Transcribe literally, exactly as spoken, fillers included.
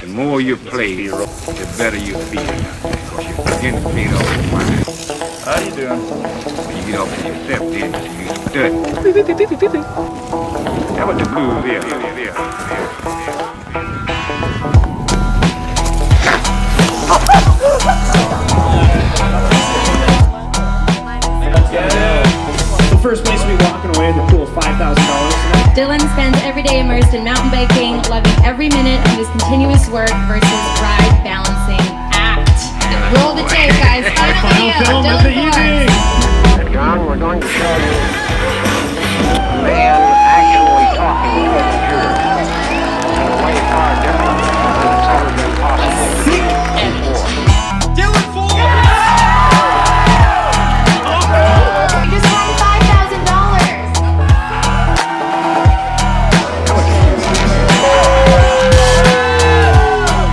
The more you play, the better you feel. Because you begin to feel off your mind. How you doing? When you get off to yourself, then you study. That was the blues there. The first place we'll be walking away at the pool of five thousand dollars. Dylan spends every day immersed in mountain biking, loving every minute of his continuous work versus riding.